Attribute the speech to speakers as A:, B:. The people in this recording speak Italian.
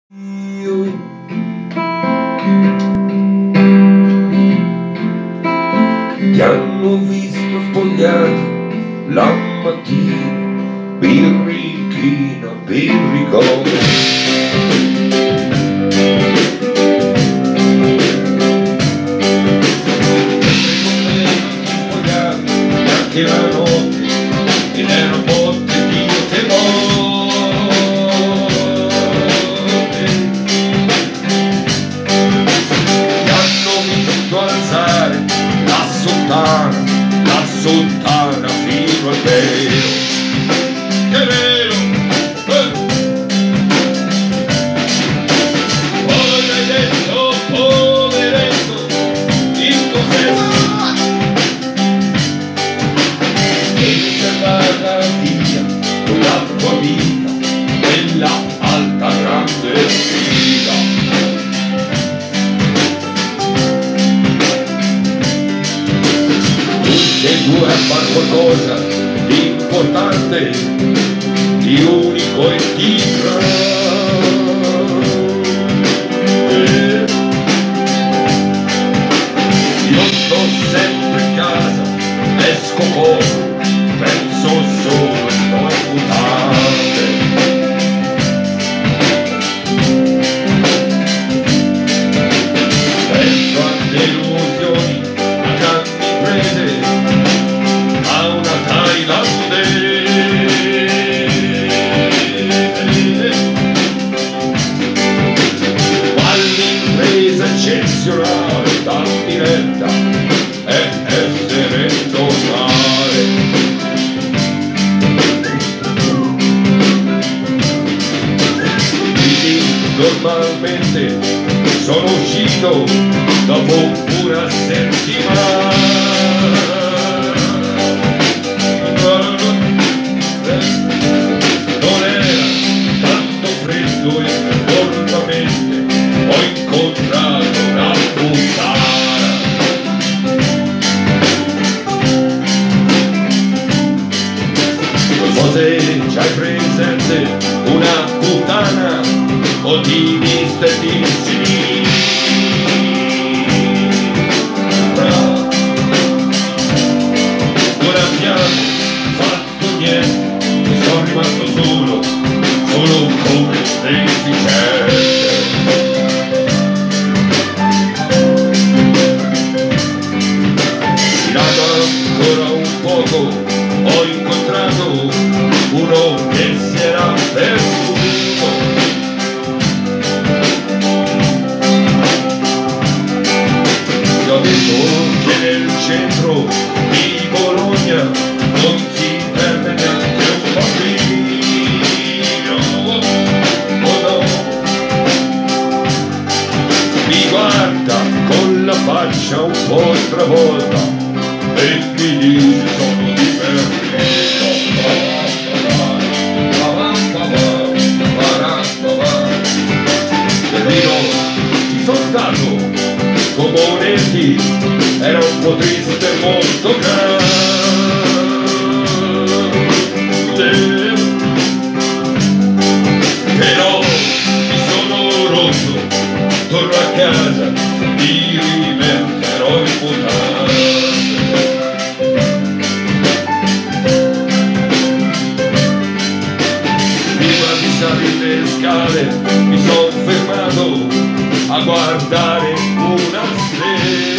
A: Ti hanno visto spogliato la mattina, birrichina, birricone. Neanche la notte e nella botte Dio te volte. Ti hanno visto alzare la sultana fino al velo. Che velo! Poi hai detto, poveretto, il cos'è? E sei andata via con la tua vita nella alta grande sfida. Tutti e due a far qualcosa di importante, di unico e di grande. Io sto sempre in casa, esco poco, penso solo a noi mutande. Penso a delusioni, a grandi prese, a una thailandese. Quell'impresa eccezionale da diretta è essere totale. Normalmente sono uscito dopo una settimana. Non era tanto freddo e normalmente ho incontrato una puttana. Non so se c'hai presente una puttana o di vista e di sinistra. Non abbiamo fatto niente, sono rimasto solo come deficiente. Tirato ancora un poco, ho incontrato uno che si era perduto. Ho detto che nel centro di Bologna non si perde neanche un bambino. Oh no! Mi guarda con la faccia un po' stravolta e mi dice sono divertito. Terrino, ci sono stato Comunetti, era un po' triste, molto grande, però mi sono rotto, torno a casa, mi rimetterò in mutande. Prima di salire le scale mi sono fermato a guardare una stella.